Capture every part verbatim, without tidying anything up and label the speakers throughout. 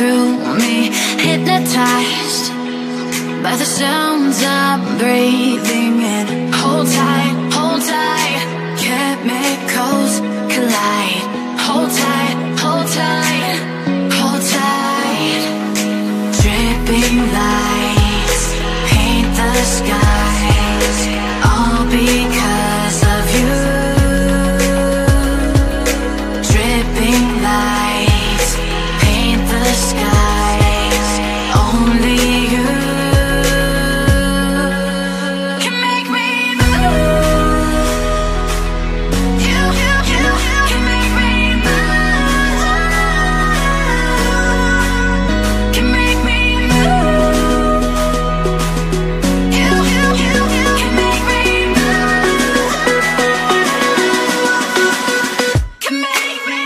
Speaker 1: through me, hypnotized by the sounds I'm breathing in. Hold tight, hold tight, chemicals collide. Hold tight, hold tight, hold tight. Dripping lights paint the skies, all because of you. Dripping lights paint the skies, only you can make me move. You, you, you can make me move. Can make me move. You, you, you can make me move. Can make me.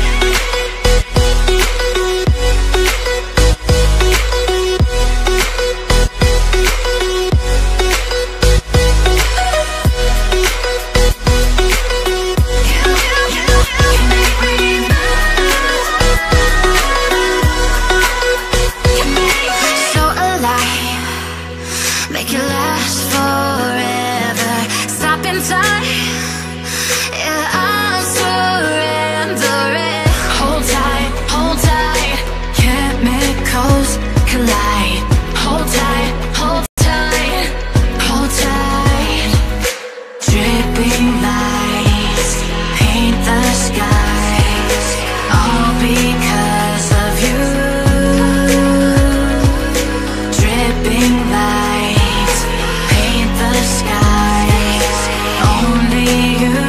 Speaker 1: So alive, make it last forever. Stop in time, yeah, I'm surrendering. Hold tight, hold tight, chemicals collide. Hold tight, hold tight, hold tight. Dripping lights paint the skies, all because of you. Dripping lights paint the skies, only you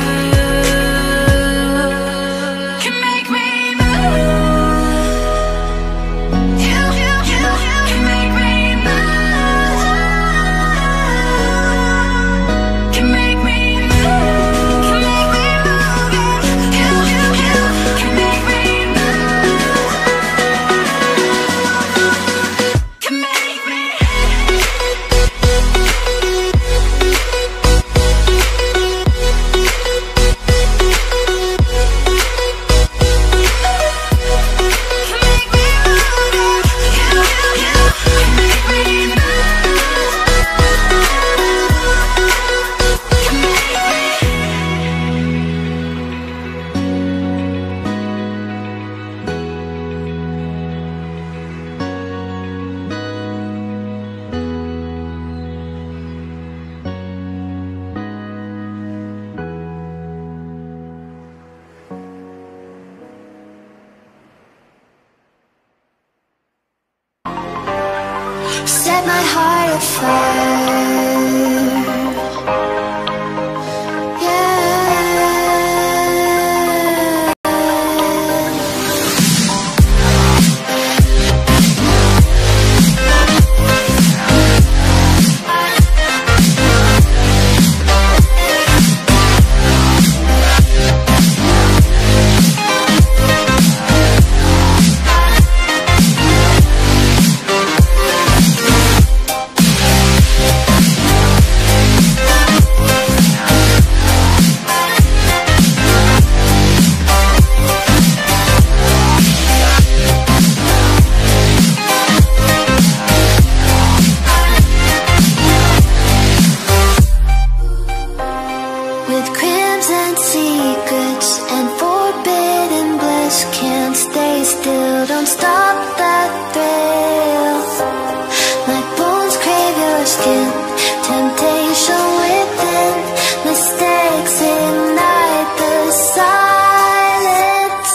Speaker 1: can make me move. You, you, you can make me move. Can make me move. Can make me move. You, you, you can make me move. Can make me. Set my heart afire. Yeah. With crimson secrets and forbidden bliss, can't stay still, don't stop that thrill. My bones crave your skin, temptation within, mistakes ignite the silence.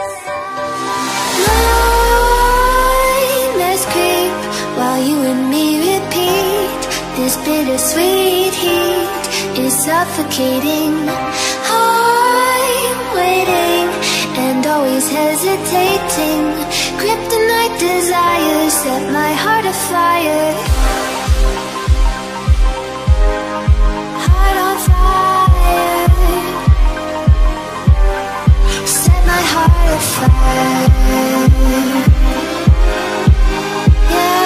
Speaker 1: Nightmares creep while you and me repeat. This bittersweet heat is suffocating. I'm waiting and always hesitating. Kryptonite desires set my heart afire. Heart on fire. Set my heart afire. Yeah.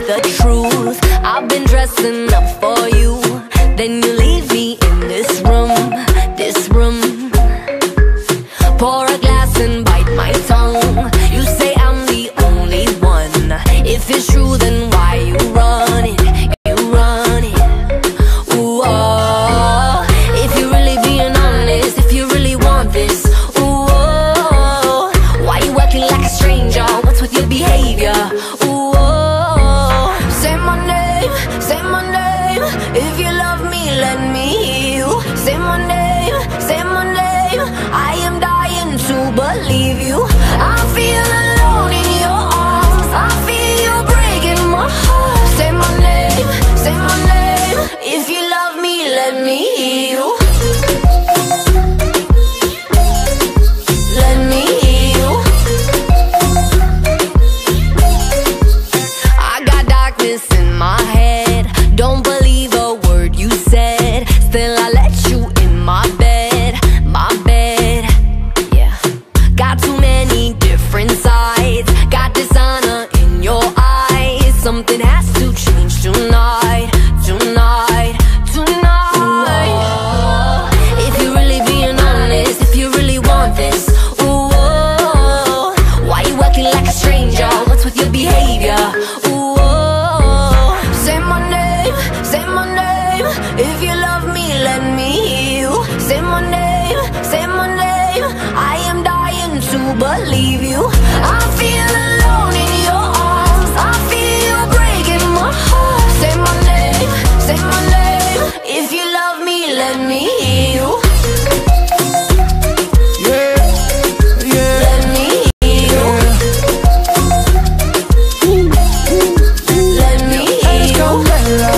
Speaker 2: the truth. I've been dressing up for you, then you leave me in this room, this room. Pour a glass and bite my tongue. You say I'm the only one. If it's true, then why you run it? You run it. Ooh, oh. If you're really being honest, if you really want this, ooh, oh. Why you acting like a stranger? What's with your behavior? Ooh, oh. Say my name, say my name. If you love me, let me hear you. Say my name, say my name. I am dying to believe you. I feel alone in your arms. I feel you breaking my heart. Say my name, say my name. If you love me, let me hear you. Let me hear you. I got darkness in my head. Don't believe a word you said. Still I let you in my bed, my bed. Yeah. Got too many different sides. Got dishonor in your eyes. Something has to change tonight, tonight, tonight. Ooh, if you're really being honest, if you really want this, ooh, oh, why you acting like a stranger? What's with your behavior? Ooh, oh, say my name, say my name. If you love me, let me hear you. Say my name, say my name. I am dying to believe you. I feel alone in your arms. I feel you breaking my heart. Say my name, say my name. If you love me, let me hear you.
Speaker 3: Yeah, yeah,
Speaker 2: Let me hear you. Let me hear
Speaker 3: eres
Speaker 2: you.
Speaker 3: condena.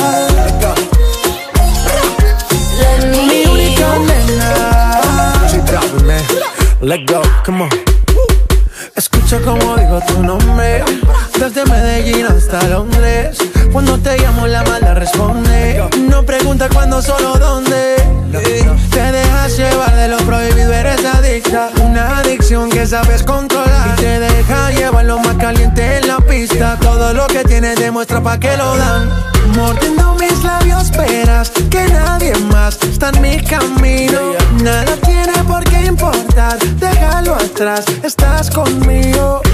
Speaker 2: Let me
Speaker 3: Mi
Speaker 2: hear
Speaker 3: única
Speaker 2: you.
Speaker 3: nena. Sí, dame, man. Let go, come on. Escucha como digo tu nombre, desde Medellín hasta Londres. Cuando te llamo la mala responde. No pregunta cuándo, solo dónde. Te dejas llevar de lo prohibido, eres adicta. Una adicción que sabes controlar. Y te deja llevar lo más caliente en la pista. Todo lo que tienes demuestra pa' que lo dan. Mordiendo mis labios, esperas que nadie más está en mi camino. Nada tiene por qué importar, déjalo atrás, estás conmigo.